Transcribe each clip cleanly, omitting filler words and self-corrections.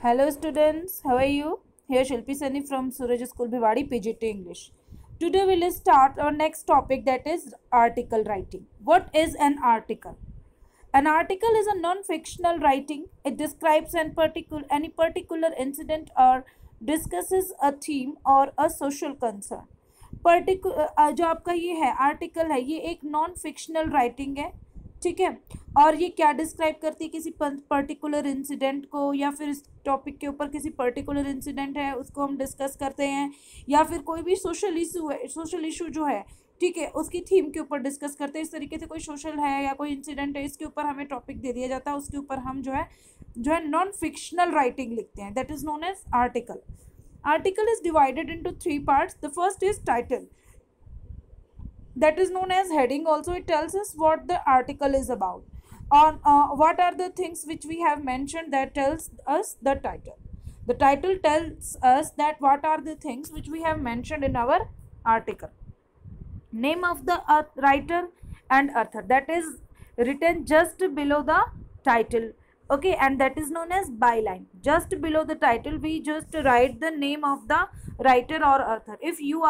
Hello students, how are you? Here Shilpi Sani from Suraj School Bhiwadi PGT English. Today we will start our next topic, that is article writing. What is an article? An article is a non-fictional writing. It describes any particular incident or discusses a theme or a social concern. जो आपका ये है article है, ये एक non fictional writing है, ठीक है। और ये क्या डिस्क्राइब करती है, किसी पर्टिकुलर इंसिडेंट को, या फिर इस टॉपिक के ऊपर किसी पर्टिकुलर इंसिडेंट है उसको हम डिस्कस करते हैं, या फिर कोई भी सोशल इशू है, सोशल इशू जो है, ठीक है, उसकी थीम के ऊपर डिस्कस करते हैं। इस तरीके से कोई सोशल है या कोई इंसिडेंट है, इसके ऊपर हमें टॉपिक दे दिया जाता है, उसके ऊपर हम जो है नॉन फिक्शनल राइटिंग लिखते हैं, that is known as article. Article is divided into three parts. The first is title, that is known as heading. Also, it tells us what the article is about. On what are the things which we have mentioned, that tells us the title. The title tells us that what are the things which we have mentioned in our article. Name of the writer and author, that is written just below the title. Okay, and that is known as byline. Just below the title we just write the name of the writer or author. If you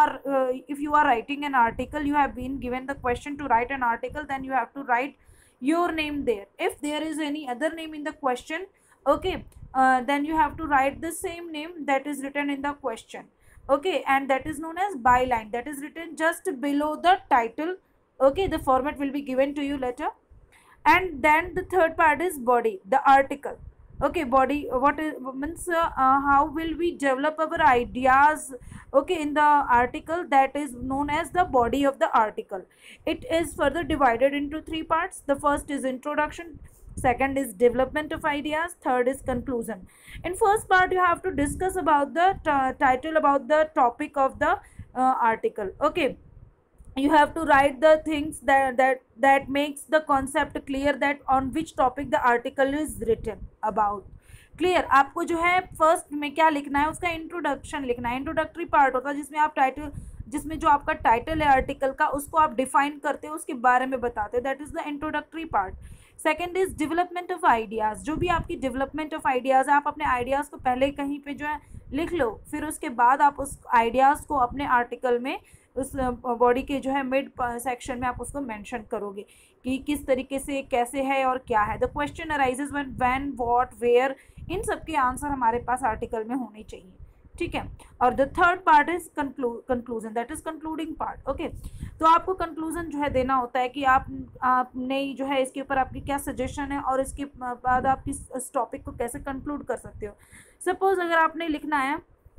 are writing an article, you have been given the question to write an article, then you have to write your name there. If there is any other name in the question, okay, then you have to write the same name that is written in the question. Okay, and that is known as byline, that is written just below the title. Okay, the format will be given to you later. And then the third part is body, the article. Okay, body, what is means how will we develop our ideas, okay, in the article, that is known as the body of the article. It is further divided into three parts. The first is introduction, second is development of ideas, third is conclusion. In first part you have to discuss about the title, about the topic of the article. Okay, you have to write the things that makes the concept clear, that on which topic the article is written about. Clear, आपको जो है first में क्या लिखना है, उसका introduction लिखना है. इंट्रोडक्टरी पार्ट होता है जिसमें आप जिसमें जो आपका टाइटल है आर्टिकल का, उसको आप डिफाइन करते हो, उसके बारे में बताते हो, that is the introductory part. Second is development of ideas. जो भी आपकी डेवलपमेंट ऑफ आइडियाज़, आप अपने आइडियाज़ को पहले कहीं पे जो है लिख लो, फिर उसके बाद आप उस आइडियाज़ को अपने आर्टिकल में, उस बॉडी के जो है मिड सेक्शन में आप उसको मेंशन करोगे कि किस तरीके से, कैसे है और क्या है. The question arises when what where, इन सब के आंसर हमारे पास आर्टिकल में होने चाहिए, ठीक है. और the third part is conclusion, that is concluding part. Okay, तो आपको कंक्लूजन जो है देना होता है कि आपने जो है इसके ऊपर आपकी क्या सजेशन है, और इसके बाद आप इस टॉपिक को कैसे कंक्लूड कर सकते हो. सपोज अगर आपने लिखना है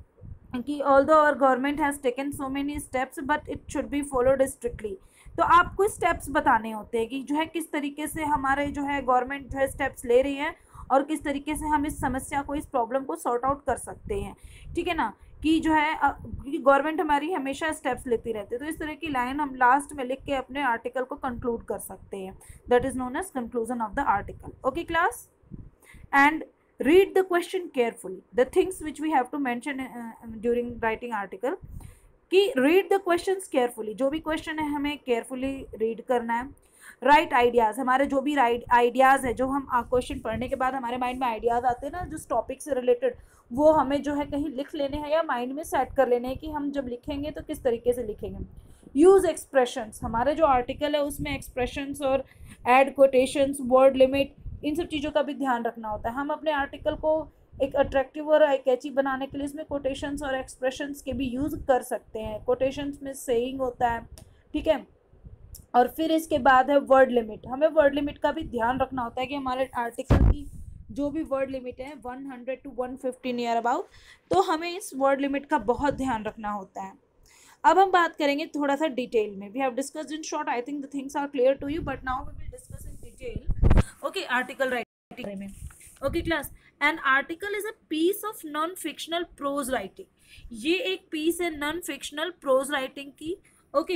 कि although our government has taken so many steps but it should be followed strictly, तो आपको स्टेप्स बताने होते हैं कि जो है किस तरीके से हमारे जो है गवर्नमेंट जो है स्टेप्स ले रही है, और किस तरीके से हम इस समस्या को, इस प्रॉब्लम को सॉर्ट आउट कर सकते हैं, ठीक है ना. कि जो है गवर्नमेंट हमारी हमेशा स्टेप्स लेती रहती है, तो इस तरह की लाइन हम लास्ट में लिख के अपने आर्टिकल को कंक्लूड कर सकते हैं. That is known as conclusion of the article. Okay class, and read the question carefully, the things which we have to mention during writing article, कि read the questions carefully. जो भी question है हमें carefully read करना है. Right ideas, हमारे जो भी राइट आइडियाज़ है, जो हम क्वेश्चन पढ़ने के बाद हमारे माइंड में आइडियाज़ आते हैं ना, जो टॉपिक से रिलेटेड, वो हमें जो है कहीं लिख लेने हैं या माइंड में सेट कर लेने हैं कि हम जब लिखेंगे तो किस तरीके से लिखेंगे. यूज़ एक्सप्रेशंस, हमारे जो आर्टिकल है उसमें एक्सप्रेशंस और एड कोटेशंस, वर्ड लिमिट, इन सब चीज़ों का भी ध्यान रखना होता है. हम अपने आर्टिकल को एक अट्रैक्टिव और कैची बनाने के लिए इसमें कोटेशंस और एक्सप्रेशंस के भी यूज़ कर सकते हैं. कोटेशंस में सेइंग होता है, ठीक है. और फिर इसके बाद है वर्ड लिमिट. हमें वर्ड लिमिट का भी ध्यान रखना होता है कि हमारे आर्टिकल की जो भी वर्ड लिमिट है 100 to 150 नियर अबाउट, तो हमें इस वर्ड लिमिट का बहुत ध्यान रखना होता है. अब हम बात करेंगे थोड़ा सा डिटेल में. We have discussed in short, I think the things are clear to you, but now we will discuss in detail. Okay, article writing में. Okay class, an article is a piece of non fictional prose writing. ये एक piece है non fictional prose writing की. Okay,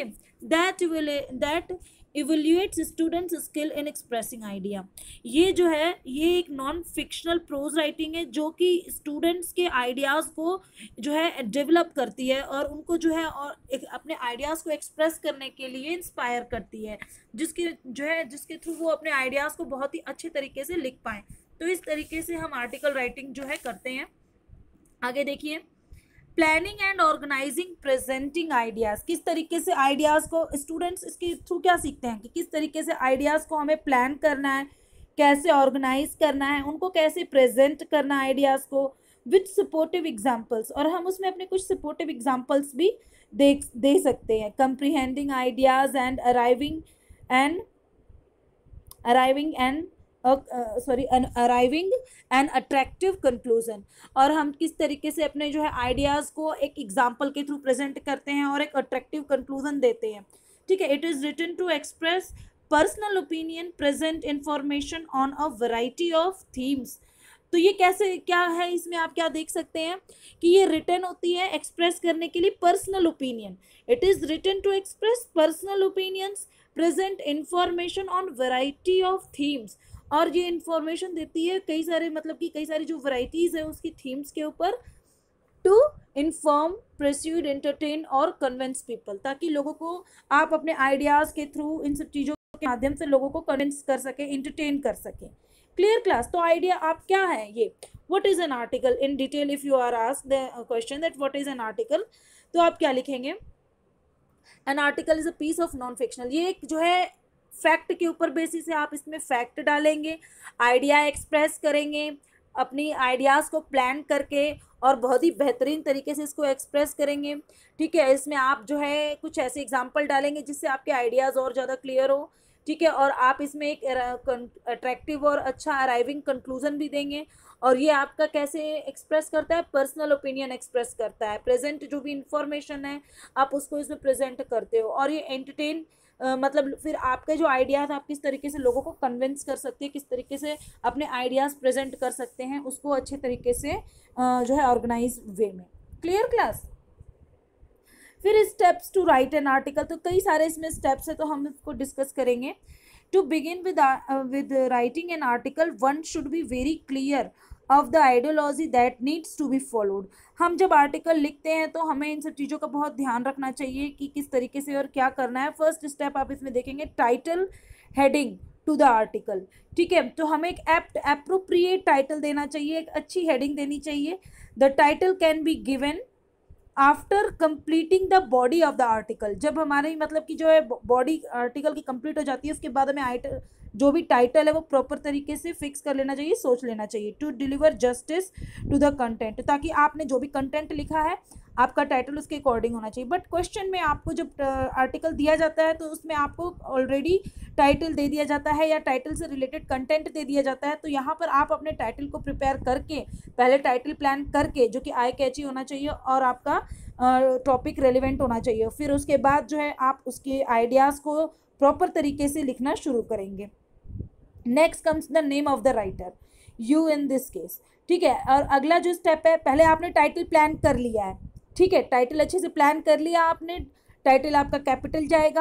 that evaluates students skill in expressing idea. ये जो है ये एक नॉन फिक्शनल प्रोज राइटिंग है जो कि स्टूडेंट्स के आइडियाज़ को जो है डेवलप करती है, और उनको जो है और अपने आइडियाज़ को एक्सप्रेस करने के लिए इंस्पायर करती है, जिसके थ्रू वो अपने आइडियाज़ को बहुत ही अच्छे तरीके से लिख पाएँ. तो इस तरीके से हम आर्टिकल राइटिंग जो है करते हैं। आगे देखिए, planning and organizing presenting ideas, किस तरीके से आइडियाज को स्टूडेंट्स इसके थ्रू क्या सीखते हैं कि किस तरीके से आइडियाज को हमें प्लान करना है, कैसे ऑर्गेनाइज करना है, उनको कैसे प्रेजेंट करना है आइडियाज को विथ सपोर्टिव एग्जाम्पल्स, और हम उसमें अपने कुछ सपोर्टिव एग्जाम्पल्स भी दे सकते हैं। Comprehending ideas and arriving an attractive conclusion, और हम किस तरीके से अपने जो है आइडियाज़ को एक एग्जाम्पल के थ्रू प्रेजेंट करते हैं और एक अट्रैक्टिव कंक्लूजन देते हैं। ठीक है, it is written to express personal opinion, present information on a variety of themes. तो ये कैसे क्या है, इसमें आप क्या देख सकते हैं कि ये रिटन होती है एक्सप्रेस करने के लिए personal opinion. It is written to express personal opinions, present information on variety of themes, और ये इंफॉर्मेशन देती है कई सारे मतलब कि कई सारी जो वैरायटीज़ है उसकी थीम्स के ऊपर, टू इन्फॉर्म, परस्यूड, एंटरटेन और कन्विंस पीपल, ताकि लोगों को आप अपने आइडियाज़ के थ्रू इन सब चीज़ों के माध्यम से लोगों को कन्विंस कर सके, एंटरटेन कर सके। Clear class? तो आइडिया आप क्या है ये, what is an article in detail, if you are asked the question that what is an article, तो आप क्या लिखेंगे? An article is a piece of non fictional, ये एक जो है फैक्ट के ऊपर बेसिस है, आप इसमें फैक्ट डालेंगे, आइडिया एक्सप्रेस करेंगे, अपनी आइडियाज़ को प्लान करके और बहुत ही बेहतरीन तरीके से इसको एक्सप्रेस करेंगे। ठीक है, इसमें आप जो है कुछ ऐसे एग्जांपल डालेंगे जिससे आपके आइडियाज़ और ज़्यादा क्लियर हो। ठीक है, और आप इसमें एक अट्रैक्टिव और अच्छा अराइविंग कंक्लूजन भी देंगे, और ये आपका कैसे एक्सप्रेस करता है, पर्सनल ओपिनियन एक्सप्रेस करता है, प्रेजेंट जो भी इंफॉर्मेशन है आप उसको इसमें प्रेजेंट करते हो, और ये एंटरटेन मतलब फिर आपके जो आइडियाज़ आप किस तरीके से लोगों को कन्विंस कर सकते हैं, किस तरीके से अपने आइडियाज़ प्रेजेंट कर सकते हैं, उसको अच्छे तरीके से जो है ऑर्गेनाइज वे में। Clear class? फिर steps to write an article, तो कई सारे इसमें स्टेप्स है, तो हम इसको डिस्कस करेंगे। To begin with writing an article, one should be very clear of the ideology that needs to be followed. हम जब आर्टिकल लिखते हैं तो हमें इन सब चीज़ों का बहुत ध्यान रखना चाहिए कि किस तरीके से और क्या करना है। फर्स्ट स्टेप आप इसमें देखेंगे, title heading to the article. ठीक है, तो हमें एक एप्ट एप्रोप्रिएट टाइटल देना चाहिए, एक अच्छी हेडिंग देनी चाहिए। The title can be given after completing the body of the article, जब हमारी मतलब कि जो है बॉडी आर्टिकल की कंप्लीट हो जाती है उसके बाद हमें जो भी टाइटल है वो प्रॉपर तरीके से फिक्स कर लेना चाहिए, सोच लेना चाहिए। To deliver justice to the content, ताकि आपने जो भी कंटेंट लिखा है आपका टाइटल उसके अकॉर्डिंग होना चाहिए। बट क्वेश्चन में आपको जब आर्टिकल दिया जाता है तो उसमें आपको ऑलरेडी टाइटल दे दिया जाता है या टाइटल से रिलेटेड कंटेंट दे दिया जाता है, तो यहाँ पर आप अपने टाइटल को प्रिपेयर करके, पहले टाइटल प्लान करके जो कि आई कैची होना चाहिए और आपका टॉपिक रेलिवेंट होना चाहिए, फिर उसके बाद जो है आप उसके आइडियाज़ को प्रॉपर तरीके से लिखना शुरू करेंगे। Next comes the name of the writer, you in this case. ठीक है, और अगला जो स्टेप है, पहले आपने टाइटल प्लान कर लिया है। ठीक है, टाइटल अच्छे से प्लान कर लिया आपने, टाइटल आपका कैपिटल जाएगा,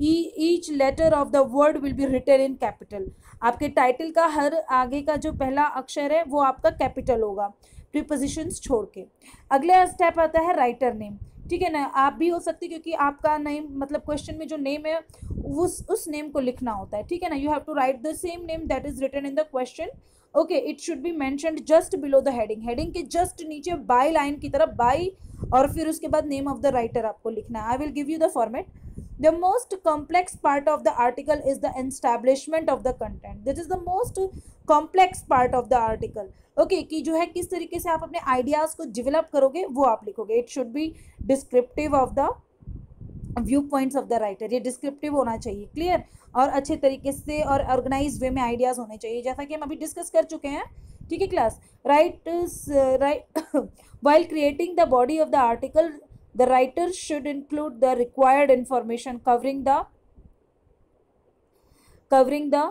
each letter of the word will be written in capital, आपके टाइटल का हर आगे का जो पहला अक्षर है वो आपका कैपिटल होगा, प्रीपोजिशंस छोड़ के। अगला स्टेप आता है राइटर नेम। ठीक है ना, आप भी हो सकती क्योंकि आपका नेम मतलब क्वेश्चन में जो नेम है उस नेम को लिखना होता है। ठीक है ना, you have to write the same name that is written in the question. Okay, it should be mentioned just below the heading, heading के जस्ट नीचे बाई लाइन की तरफ, बाई और फिर उसके बाद नेम ऑफ द राइटर आपको लिखना है। I will give you the format. The most complex part of the article is the establishment of the content. This is the most complex part of the article. Okay, कि जो है किस तरीके से आप अपने आइडियाज़ को डेवलप करोगे वो आप लिखोगे। It should be descriptive of the view points of the writer, ये डिस्क्रिप्टिव होना चाहिए, क्लियर, और अच्छे तरीके से और ऑर्गेनाइज वे में आइडियाज़ होने चाहिए, जैसा कि हम अभी डिस्कस कर चुके हैं। ठीक है class, right while creating the body of the article, the writer should include the required information covering the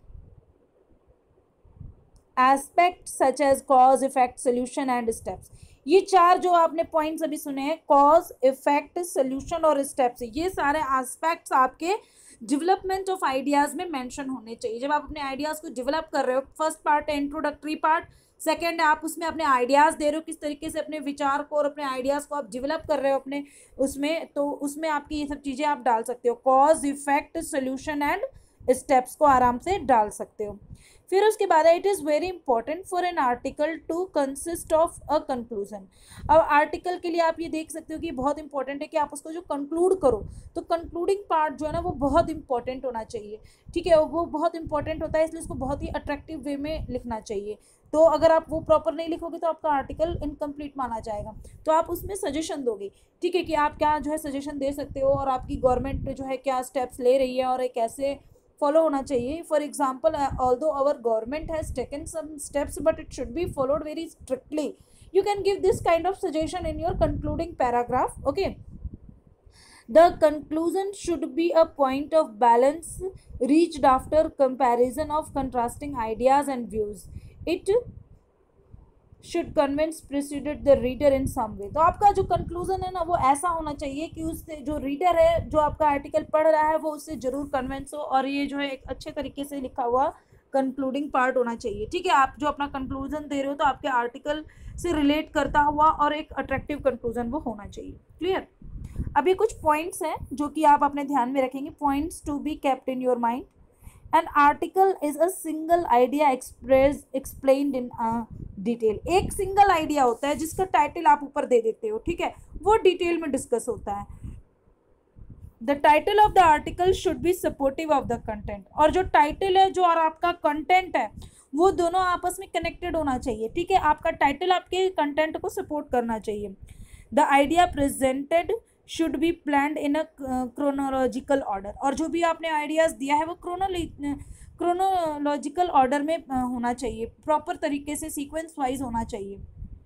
aspects such as cause, effect, solution and steps. ये चार जो आपने पॉइंट्स अभी सुने हैं, कॉज, इफेक्ट, सोल्यूशन और स्टेप्स, ये सारे एस्पेक्ट्स आपके डेवलपमेंट ऑफ आइडियाज़ में मेंशन होने चाहिए। जब आप अपने आइडियाज़ को डेवलप कर रहे हो, फर्स्ट पार्ट है इंट्रोडक्टरी पार्ट, सेकेंड आप उसमें अपने आइडियाज़ दे रहे हो, किस तरीके से अपने विचार को और अपने आइडियाज़ को आप डेवलप कर रहे हो अपने उसमें, तो उसमें आपकी ये सब चीज़ें आप डाल सकते हो, cause, effect, solution and steps को आराम से डाल सकते हो। फिर उसके बाद है it is very important for an article to consist of a conclusion. अब आर्टिकल के लिए आप ये देख सकते हो कि बहुत इंपॉर्टेंट है कि आप उसको जो कंक्लूड करो तो कंक्लूडिंग पार्ट जो है ना वो बहुत इंपॉर्टेंट होना चाहिए, ठीक है, वो बहुत इंपॉर्टेंट होता है, इसलिए उसको बहुत ही अट्रैक्टिव वे में लिखना चाहिए। तो अगर आप वो प्रॉपर नहीं लिखोगे तो आपका आर्टिकल इनकम्प्लीट माना जाएगा। तो आप उसमें सजेशन दोगे, ठीक है, कि आप क्या जो है सजेशन दे सकते हो और आपकी गवर्नमेंट जो है क्या स्टेप्स ले रही है और ये कैसे फॉलो होना चाहिए। For example, although our government has taken some steps but it should be followed very strictly, you can give this kind of suggestion in your concluding paragraph. Okay, the conclusion should be a point of balance reached after comparison of contrasting ideas and views. It should convince preceded the reader in some way. तो आपका जो conclusion है ना वो ऐसा होना चाहिए कि उससे जो रीडर है जो आपका आर्टिकल पढ़ रहा है वो उससे जरूर कन्विंस हो, और ये जो है एक अच्छे तरीके से लिखा हुआ कंक्लूडिंग पार्ट होना चाहिए, ठीक है। आप जो अपना कंक्लूजन दे रहे हो तो आपके आर्टिकल से रिलेट करता हुआ और एक अट्रैक्टिव कंक्लूजन वो होना चाहिए। क्लियर। अब ये कुछ पॉइंट्स हैं जो कि आप अपने ध्यान में रखेंगे, points to be kept in your mind. An article is a single idea explained in detail. एक सिंगल आइडिया होता है जिसका टाइटल आप ऊपर दे देते हो, ठीक है, वो डिटेल में डिस्कस होता है। The title of the article should be supportive of the content. और जो टाइटल है जो और आपका कंटेंट है वो दोनों आपस में कनेक्टेड होना चाहिए, ठीक है। आपका टाइटल आपके कंटेंट को सपोर्ट करना चाहिए। The idea presented should be planned in a chronological order. और जो भी आपने आइडियाज दिया है वो क्रोनोलॉजिकल ऑर्डर में होना चाहिए, प्रॉपर तरीके से सीक्वेंस वाइज होना चाहिए।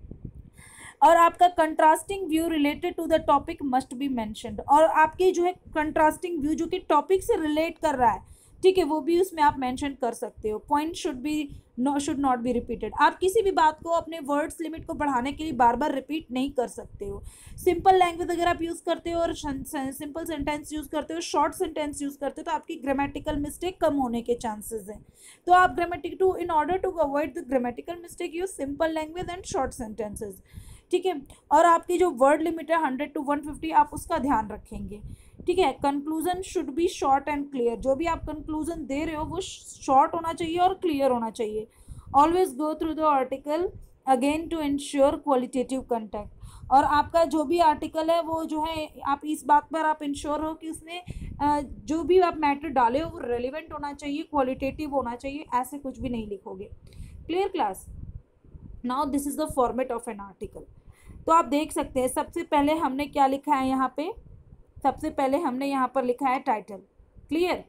और आपका contrasting view related to the topic must be mentioned. और आपकी जो है कंट्रास्टिंग व्यू जो कि टॉपिक से रिलेट कर रहा है, ठीक है, वो भी उसमें आप मेंशन कर सकते हो। Point should not be repeated. आप किसी भी बात को अपने वर्ड्स लिमिट को बढ़ाने के लिए बार बार रिपीट नहीं कर सकते हो। सिंपल लैंग्वेज अगर आप यूज़ करते हो और सिंपल सेंटेंस यूज़ करते हो, शॉर्ट सेंटेंस यूज़ करते हो तो आपकी ग्रामेटिकल मिस्टेक कम होने के चांसेस हैं। तो आप in order to avoid the grammatical mistake use simple language and short sentences, ठीक है। और आपकी जो वर्ड लिमिट है 100 to 150 आप उसका ध्यान रखेंगे, ठीक है। Conclusion should be short and clear. जो भी आप कंक्लूजन दे रहे हो वो शॉर्ट होना चाहिए और क्लियर होना चाहिए। Always go through the article again to ensure qualitative content. और आपका जो भी आर्टिकल है वो जो है आप इस बात पर आप इंश्योर हो कि उसमें जो भी आप मैटर डाले हो वो रेलिवेंट होना चाहिए, क्वालिटेटिव होना चाहिए, ऐसे कुछ भी नहीं लिखोगे। Clear class. Now this is the format of an article. तो आप देख सकते हैं सबसे पहले हमने क्या लिखा है यहाँ पे, सबसे पहले हमने यहाँ पर लिखा है टाइटल। क्लियर।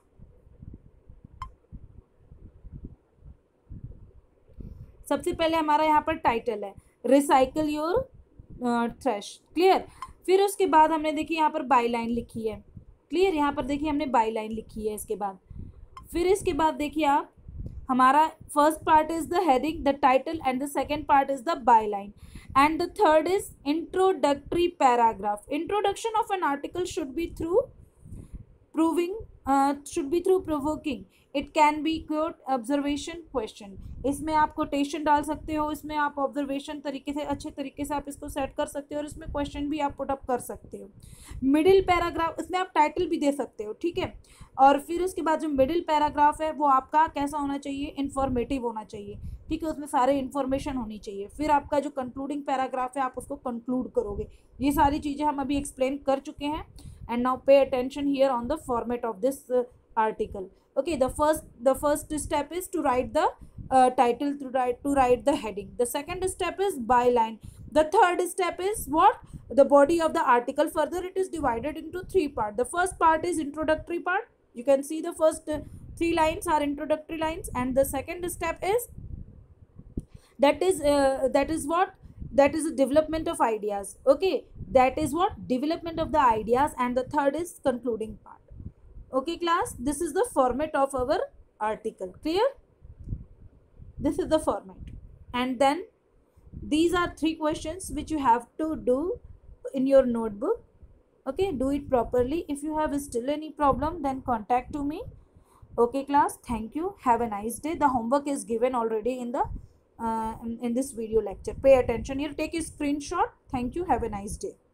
सबसे पहले हमारा यहाँ पर टाइटल है रिसाइकल योर थ्रैश। क्लियर। फिर उसके बाद हमने देखिए यहाँ पर बाई लाइन लिखी है। क्लियर। यहाँ पर देखिए हमने बाई लाइन लिखी है इसके बाद। फिर इसके बाद देखिए आप हमारा first part is the heading, the title, and the second part is the by line, and the third is introductory paragraph. Introduction of an article should be through provoking. It can be quote, observation, question. इसमें आप quotation डाल सकते हो, इसमें आप observation तरीके से अच्छे तरीके से आप इसको सेट कर सकते हो और इसमें क्वेश्चन भी आप पुट अप कर सकते हो। मिडिल पैराग्राफ, इसमें आप टाइटल भी दे सकते हो, ठीक है। और फिर उसके बाद जो मिडिल पैराग्राफ है वो आपका कैसा होना चाहिए, इंफॉर्मेटिव होना चाहिए, ठीक है, उसमें सारे इन्फॉर्मेशन होनी चाहिए। फिर आपका जो कंक्लूडिंग पैराग्राफ है आप उसको कंक्लूड करोगे। ये सारी चीज़ें हम अभी एक्सप्लेन कर चुके हैं। And now pay attention here on the format of this article. Okay, the first step is to write the title, to write the heading. The second step is byline. The third step is what? The body of the article. Further it is divided into three parts. The first part is introductory part. You can see the first three lines are introductory lines, and the second step is that is what? That is the development of ideas. Okay, that is what? Development of the ideas, and the third is concluding part. Okay class, this is the format of our article. Clear? This is the format, and then these are three questions which you have to do in your notebook. Okay, do it properly. If you have still any problem, then contact to me. Okay class, thank you, have a nice day. The homework is given already in the in this video lecture. Pay attention here, take a screenshot. Thank you, have a nice day.